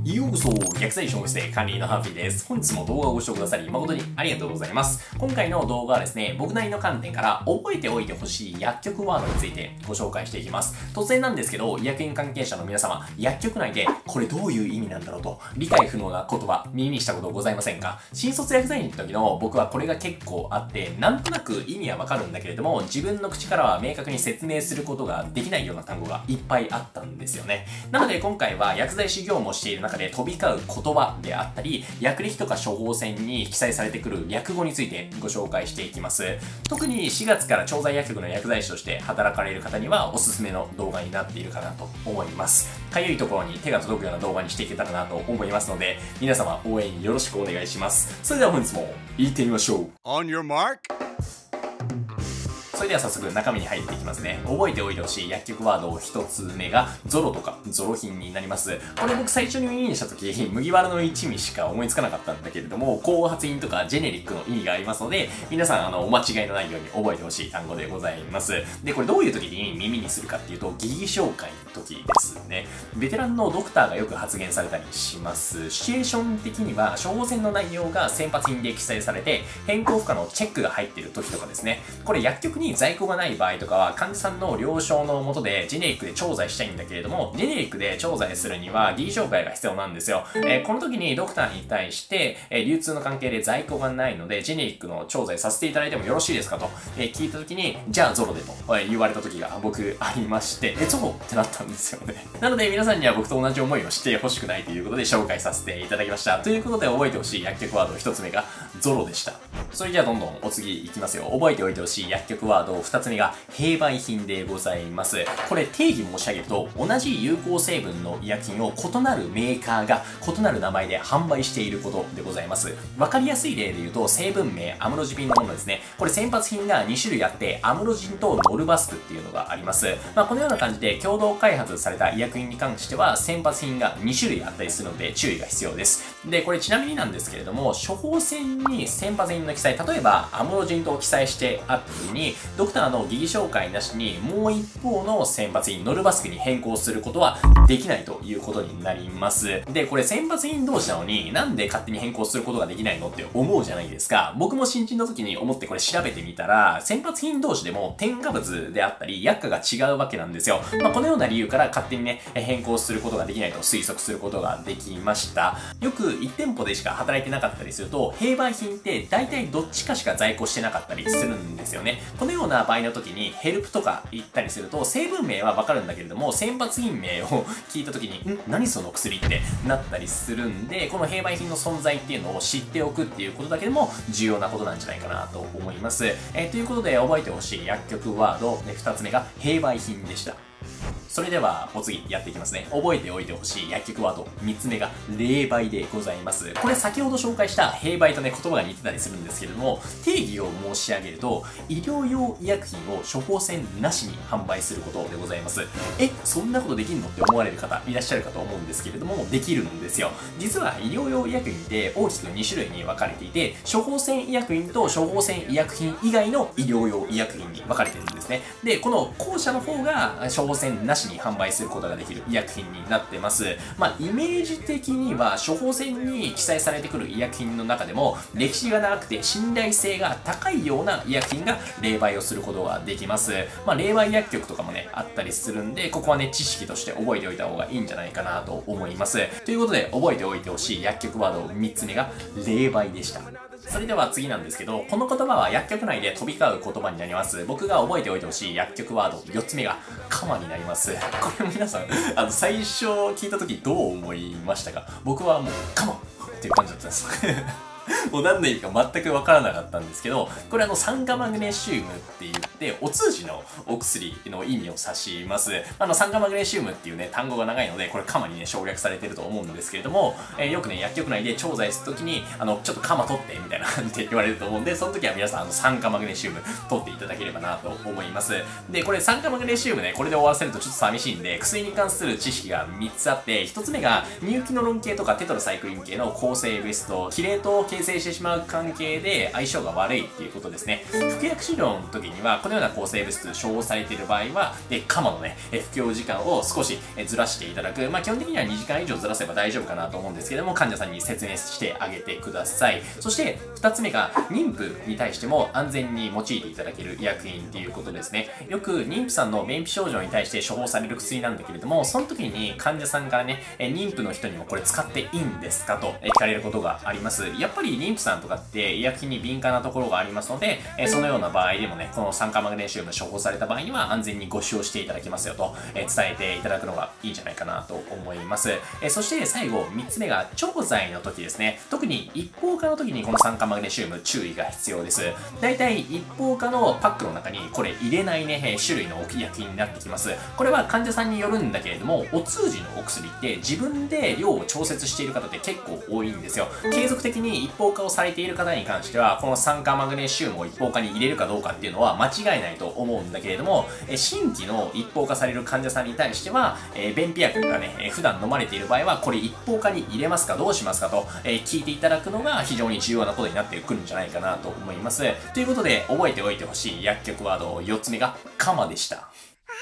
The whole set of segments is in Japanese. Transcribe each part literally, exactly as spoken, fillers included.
ようこそ、薬剤師の室で管理のハーフィーです。本日も動画をご視聴くださり誠にありがとうございます。今回の動画はですね、僕なりの観点から覚えておいてほしい薬局ワードについてご紹介していきます。突然なんですけど、医薬品関係者の皆様、薬局内でこれどういう意味なんだろうと、理解不能な言葉、耳にしたことございませんか？新卒薬剤師の時の僕はこれが結構あって、なんとなく意味はわかるんだけれども、自分の口からは明確に説明することができないような単語がいっぱいあったんですよね。なので今回は薬剤師業務をしている中で飛び交う言葉であったり、薬歴とか処方箋に記載されてくる略語についてご紹介していきます。特にしがつから調剤薬局の薬剤師として働かれる方にはおすすめの動画になっているかなと思います。かゆいところに手が届くような動画にしていけたらなと思いますので、皆様応援よろしくお願いします。それでは本日も行ってみましょう。 On your mark? それでは早速中身に入っていきますね。覚えておいてほしい薬局ワード一つ目がゾロとかゾロ品になります。これ僕最初に耳にした時、麦わらの一味しか思いつかなかったんだけれども、後発品とかジェネリックの意味がありますので、皆さんあのお間違いのないように覚えてほしい単語でございます。で、これどういう時に耳にするかっていうと、疑義紹介の時ですね。ベテランのドクターがよく発言されたりします。シチュエーション的には処方箋の内容が先発品で記載されて、変更不可のチェックが入っている時とかですね。これ薬局に在庫がない場合とかは患者さんの了承のもとでジェネリックで調剤したいんだけれども、ジェネリックで調剤するには疑義紹介が必要なんですよ。えー、この時にドクターに対して、えー、流通の関係で在庫がないのでジェネリックの調剤させていただいてもよろしいですかと、えー、聞いた時に、じゃあゾロでと、えー、言われた時が僕ありまして、え、ゾロってなったんですよね。なので皆さんには僕と同じ思いをしてほしくないということで紹介させていただきました。ということで覚えてほしい薬局ワード一つ目がゾロでした。それじゃあどんどんお次いきますよ。覚えておいてほしい薬局ワード二つ目が併売品でございます。これ定義申し上げると、同じ有効成分の医薬品を異なるメーカーが異なる名前で販売していることでございます。わかりやすい例で言うと、成分名アムロジピンのものですね。これ先発品がに種類あって、アムロジンとノルバスクっていうのがあります。まあこのような感じで共同開発された医薬品に関しては、先発品がに種類あったりするので注意が必要です。で、これちなみになんですけれども、処方箋に先発品の記載、例えばアムロジンと記載してあった時に、ドクターの疑義紹介なしにもう一方の先発品ノルバスクに変更することはできないということになります。で、これ先発品同士なのになんで勝手に変更することができないのって思うじゃないですか。僕も新人の時に思ってこれ調べてみたら、先発品同士でも添加物であったり薬価が違うわけなんですよ。まあ、このような理由から勝手にね、変更することができないと推測することができました。よくいち店舗でしか働いてなかったりすると、併売品って大体どっちかしか在庫してなかったりするんですよね。このような場合の時にヘルプとか言ったりすると、成分名はわかるんだけれども、先発品名を聞いた時に、ん何その薬ってなったりするんで、この併売品の存在っていうのを知っておくっていうことだけでも重要なことなんじゃないかなと思います。えー、ということで覚えてほしい薬局ワードふたつめが併売品でした。それではお次やっていきますね。覚えておいてほしい薬局ワードみっつめが冷媒でございます。これ先ほど紹介した併売とね言葉が似てたりするんですけれども、定義を申し上げると、医療用医薬品を処方箋なしに販売することでございます。え、そんなことできんのって思われる方いらっしゃるかと思うんですけれども、できるんですよ。実は医療用医薬品って大きくに種類に分かれていて、処方箋医薬品と処方箋医薬品以外の医療用医薬品に分かれてるんですね。で、この後者の方が処方箋なしに販売することができる医薬品になってます。まあ、イメージ的には処方箋に記載されてくる医薬品の中でも歴史が長くて信頼性が高いような医薬品が冷媒をすることができます。まあ、冷媒薬局とかもね、あったりするんで、ここはね、知識として覚えておいた方がいいんじゃないかなと思います。ということで、覚えておいてほしい薬局ワードみっつめが冷媒でした。それでは次なんですけど、この言葉は薬局内で飛び交う言葉になります。僕が覚えておいてほしい薬局ワードよっつめがカマになります。これも皆さん、あの、最初聞いた時どう思いましたか？僕はもうカマっていう感じだったんです。もう何の意味か全くわからなかったんですけど、これあの酸化マグネシウムって言って、お通じのお薬の意味を指します。あの酸化マグネシウムっていうね、単語が長いので、これカマにね、省略されてると思うんですけれども、えー、よくね、薬局内で調剤するときに、あの、ちょっとカマ取ってみたいな感じで言われると思うんで、その時は皆さん、あの、酸化マグネシウム取っていただければなと思います。で、これ酸化マグネシウムね、これで終わらせるとちょっと寂しいんで、薬に関する知識がみっつあって、ひとつめが、ニューキノロン系とかテトラサイクリン系の抗生物質と、キレート経形成してしまう関係で相性が悪いっていうことですね。服薬治療の時には、このような抗生物質処方されている場合は、えカマのね、服用時間を少しずらしていただく。まあ、基本的にはにじかん以上ずらせば大丈夫かなと思うんですけども、患者さんに説明してあげてください。そして、二つ目が、妊婦に対しても安全に用いていただける医薬品っていうことですね。よく妊婦さんの便秘症状に対して処方される薬なんだけれども、その時に患者さんからね、妊婦の人にもこれ使っていいんですかと聞かれることがあります。やっぱり妊婦さんとかって医薬品に敏感なところがありますので、そのような場合でもね、この酸化マグネシウム処方された場合には安全にご使用していただきますよと伝えていただくのがいいんじゃないかなと思います。そして最後、みっつめが調剤の時ですね。特に一方化の時にこの酸化マグネシウム注意が必要です。だいたい一方化のパックの中にこれ入れないね、種類の医薬品になってきます。これは患者さんによるんだけれども、お通じのお薬って自分で量を調節している方って結構多いんですよ。継続的に一方化をされている方に関しては、この酸化マグネシウムを一方化に入れるかどうかっていうのは間違いないと思うんだけれども、新規の一方化される患者さんに対しては、便秘薬がね、普段飲まれている場合は、これ一方化に入れますかどうしますかと聞いていただくのが非常に重要なことになってくるんじゃないかなと思います。ということで、覚えておいてほしい薬局ワードよっつめがカマでした。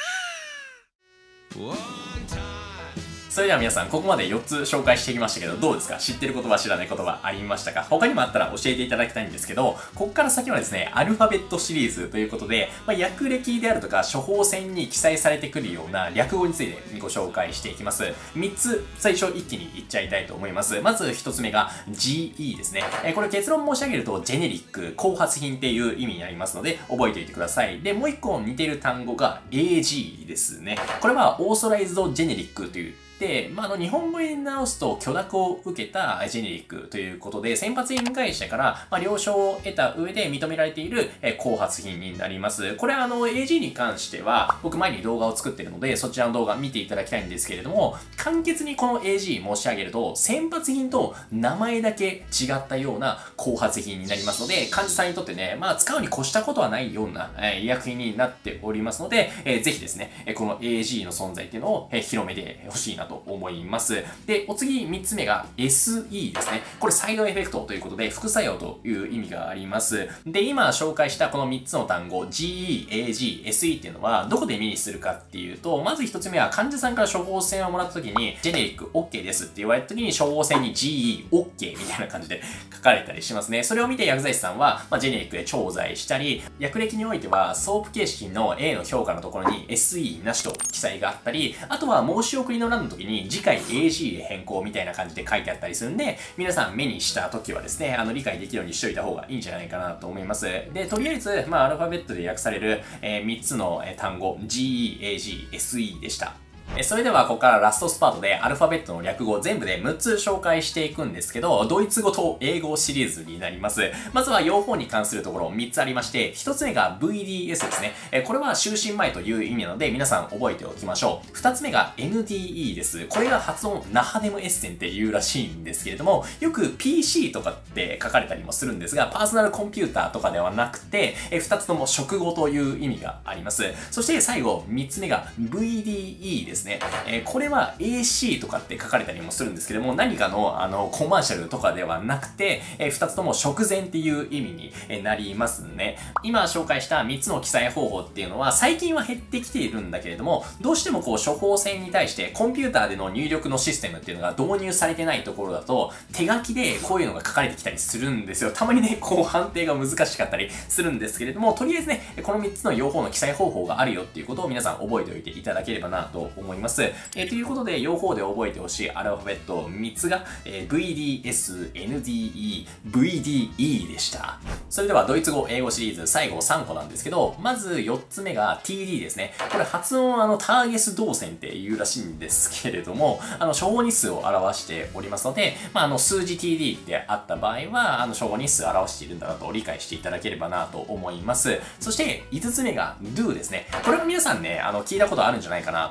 それでは皆さん、ここまでよっつ紹介してきましたけど、どうですか？知ってる言葉、知らない言葉ありましたか？他にもあったら教えていただきたいんですけど、ここから先はですね、アルファベットシリーズということで、まあ、薬歴であるとか処方箋に記載されてくるような略語についてご紹介していきます。みっつ、最初一気にいっちゃいたいと思います。まずひとつめが ジーイー ですね。えこれ結論申し上げると、ジェネリック、後発品っていう意味になりますので、覚えておいてください。で、もう一個似てる単語が エージー ですね。これはオーソライズドジェネリックというで、まあ、あの、日本語に直すと許諾を受けたジェネリックということで、先発品会社から、まあ、了承を得た上で認められている、え後発品になります。これはあの、エージー に関しては、僕前に動画を作っているので、そちらの動画見ていただきたいんですけれども、簡潔にこの エージー 申し上げると、先発品と名前だけ違ったような後発品になりますので、患者さんにとってね、まあ、使うに越したことはないような、えー、医薬品になっておりますので、えー、ぜひですね、この エージー の存在っていうのを、えー、広めてほしいなと思います。で、お次みっつめが エスイー ですね。これサイドエフェクトということで副作用という意味があります。で、今紹介したこのみっつの単語 ジーイー、エージー、エスイー っていうのはどこで目にするかっていうと、まずひとつめは患者さんから処方箋をもらった時にジェネリック OK ですって言われた時に処方箋に ジーイー、OK みたいな感じで書かれたりしますね。それを見て薬剤師さんは、まあ、ジェネリックで調剤したり、薬歴においてはソープ形式の A の評価のところに エスイー なしと記載があったり、あとは申し送りの欄の時に次回 エージー へ変更みたいな感じで書いてあったりするんで、皆さん目にした時はですね、あの理解できるようにしといた方がいいんじゃないかなと思います。で、とりあえず、まあ、アルファベットで訳される、えー、みっつの単語 ジーイー、エージー、エスイー でした。それではここからラストスパートでアルファベットの略語全部でむっつ紹介していくんですけど、ドイツ語と英語シリーズになります。まずは用法に関するところみっつありまして、ひとつめが ブイディーエス ですね。これは就寝前という意味なので皆さん覚えておきましょう。ふたつめが エヌディーイー です。これが発音ナハデムエッセンっていうらしいんですけれども、よく ピーシー とかって書かれたりもするんですが、パーソナルコンピューターとかではなくて、ふたつとも食語という意味があります。そして最後みっつめが ブイディーイー ですね。これは エーシー とかって書かれたりもするんですけども、何かのあのコマーシャルとかではなくて、えふたつとも食前っていう意味になりますね。今紹介したみっつの記載方法っていうのは最近は減ってきているんだけれども、どうしてもこう処方箋に対してコンピューターでの入力のシステムっていうのが導入されてないところだと、手書きでこういうのが書かれてきたりするんですよ。たまにね、こう判定が難しかったりするんですけれども、とりあえずね、このみっつの用法の記載方法があるよっていうことを皆さん覚えておいていただければなと思います。えーということで、用法で覚えてほしいアルファベットみっつが、えー、ブイディーエス、エヌディーイー、ブイディーイー でした。それではドイツ語、英語シリーズ最後さんこなんですけど、まずよっつめが ティーディー ですね。これ発音あのターゲス動線って言うらしいんですけれども、あの処方日数を表しておりますので、まあ、あの数字 ティーディー ってあった場合は、あの処方日数を表しているんだなと理解していただければなと思います。そしていつつめが ドゥ ですね。これも皆さんね、あの聞いたことあるんじゃないかなと思うん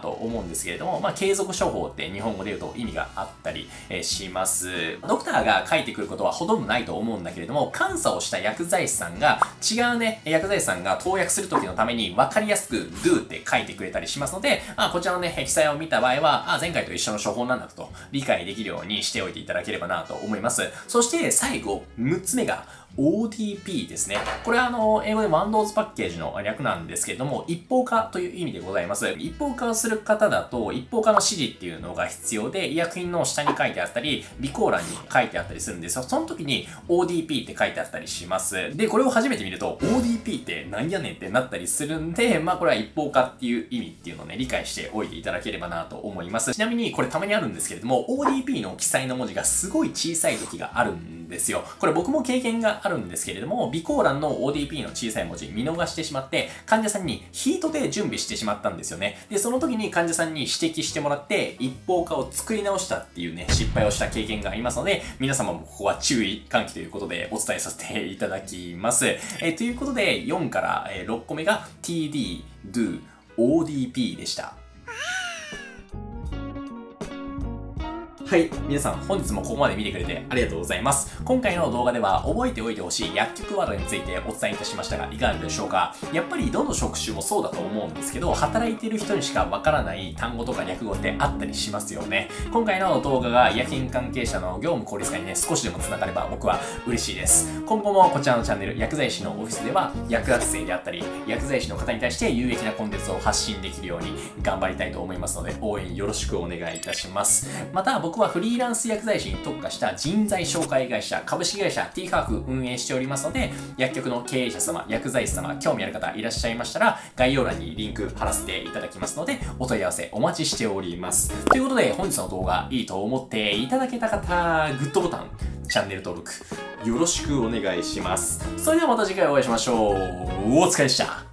うんですけれども、まあ、継続処方って日本語で言うと意味があったり、えー、します。ドクターが書いてくることはほとんどないと思うんだけれども、監査をした薬剤師さんが、違うね、薬剤師さんが投薬する時のために分かりやすく do って書いてくれたりしますので、まあ、こちらのね、記載を見た場合は、あ、前回と一緒の処方なんだと理解できるようにしておいていただければなと思います。そして最後、むっつめが、オーディーピー ですね。これはあの、英語で Windows パッケージの略なんですけれども、一方化という意味でございます。一方化をする方だと、一方化の指示っていうのが必要で、医薬品の下に書いてあったり、備考欄に書いてあったりするんですよ。その時に オーディーピー って書いてあったりします。で、これを初めて見ると、オーディーピー って何やねんってなったりするんで、まあこれは一方化っていう意味っていうのをね、理解しておいていただければなと思います。ちなみにこれたまにあるんですけれども、オーディーピー の記載の文字がすごい小さい時があるんですよ。これ僕も経験があるんですけれども、備考欄の オーディーピー の小さい文字見逃してしまって、患者さんにヒートで準備してしまったんですよね。で、その時に患者さんに指摘してもらって、一方化を作り直したっていうね、失敗をした経験がありますので、皆様もここは注意喚起ということでお伝えさせていただきます。えー、ということで、よんからろっこめが ティーディー、do、オーディーピー でした。はい。皆さん、本日もここまで見てくれてありがとうございます。今回の動画では覚えておいてほしい薬局ワードについてお伝えいたしましたが、いかがでしょうか？やっぱりどの職種もそうだと思うんですけど、働いている人にしかわからない単語とか略語ってあったりしますよね。今回の動画が医薬品関係者の業務効率化にね、少しでも繋がれば僕は嬉しいです。今後もこちらのチャンネル、薬剤師のオフィスでは、薬学生であったり、薬剤師の方に対して有益なコンテンツを発信できるように頑張りたいと思いますので、応援よろしくお願いいたします。また、僕はフリーランス薬剤師に特化した人材紹介会社、株式会社 T ハーフ運営しておりますので、薬局の経営者様、薬剤師様、興味ある方いらっしゃいましたら、概要欄にリンク貼らせていただきますので、お問い合わせお待ちしております。ということで、本日の動画いいと思っていただけた方、グッドボタン、チャンネル登録、よろしくお願いします。それではまた次回お会いしましょう。お疲れでした。